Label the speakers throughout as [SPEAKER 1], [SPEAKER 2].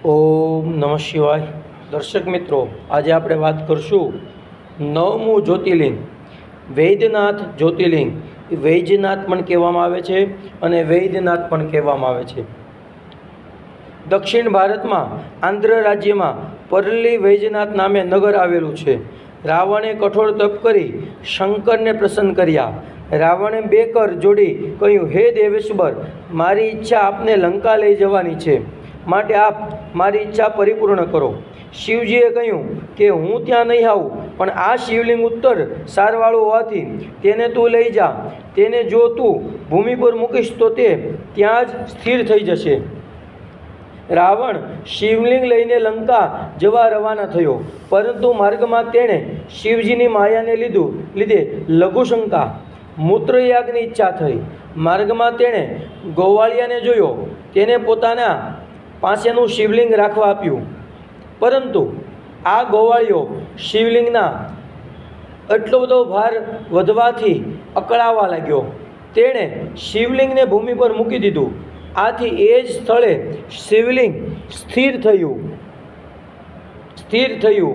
[SPEAKER 1] ओम नमः शिवाय। दर्शक मित्रों, आज आप बात करशू नवमु ज्योतिर्लिंग वैद्यनाथ ज्योतिर्लिंग। वैद्यनाथ पण कहेवामां आवे छे अने वैद्यनाथ पण कहेवामां आवे छे। दक्षिण भारत में आंध्र राज्य में परली वैद्यनाथ नामे नगर आवेलू छे। रावणे कठोर तप करी शंकर ने प्रसन्न कर्या। रावणे बे कर जोड़ी कह्युं, हे देवेश्वर, मारी इच्छा आपने लंका लई जवानी छे, माटे आप मारी इच्छा परिपूर्ण करो। शिवजीए कह्युं के हूँ त्यां नहीं आऊँ, पण आ शिवलिंग उत्तर सारवाळुं होवाथी तेने तू लई जा। तेने जो तू भूमि पर मूकीश तो ते त्यां ज स्थिर थई जशे। रावण शिवलिंग लईने लंका जवा रवाना थयो, परंतु मार्गमां तेणे शिवजीनी मायाने लीधे लघुशंका मूत्रयागनी इच्छा थई। मार्गमां तेणे गोवाळियाने जोयो, तेने पोताना पासेनुं शिवलिंग राखवा आप्युं, परंतु आ गोवाळियो शिवलिंगना एटलो बधो भार वधवाथी अकळावा लाग्यो। तेणे शिवलिंगने भूमि पर मूकी दीधुं। आथी ए ज स्थळे शिवलिंग स्थिर थयुं।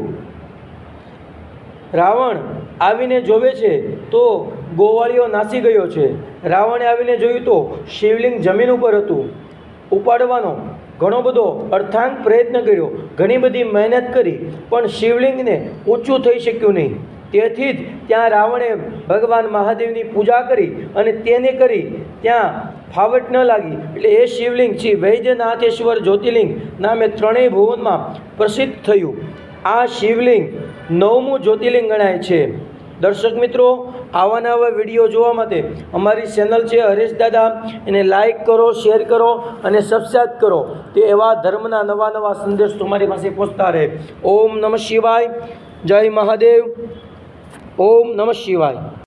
[SPEAKER 1] रावण आवीने जोवे छे तो गोवाळियो नासी गयो छे। रावणे आवीने जोयुं तो शिवलिंग जमीन उपर हतुं। उपाडवानो घणो बधो अर्थांत प्रयत्न कर्यो, घणी बधी मेहनत करी, पण शिवलिंगने ऊंचुं थई शक्युं नहीं। तेथी ज त्यां रावणे भगवान महादेवनी पूजा करी अने तेने करी त्यां फावट न लागी एटले ए शिवलिंग श्री वैद्यनाथेश्वर ज्योतिर्लिंग नामे त्रणेय भुवनमां प्रसिद्ध थयुं। आ शिवलिंग नवमું ज्योतिर्लिंग गणाय छे। दर्शक मित्रों, आवा नवा विडियो जोवा माटे अमारी चेनल है हरेश दादा, एने लाइक करो, शेर करो और सब्सक्राइब करो, तो एवा धर्मना नवा नवा संदेश तुम्हारी पासे पहुँचता रहे। ओम नमः शिवाय। जय महादेव। ओम नमः शिवाय।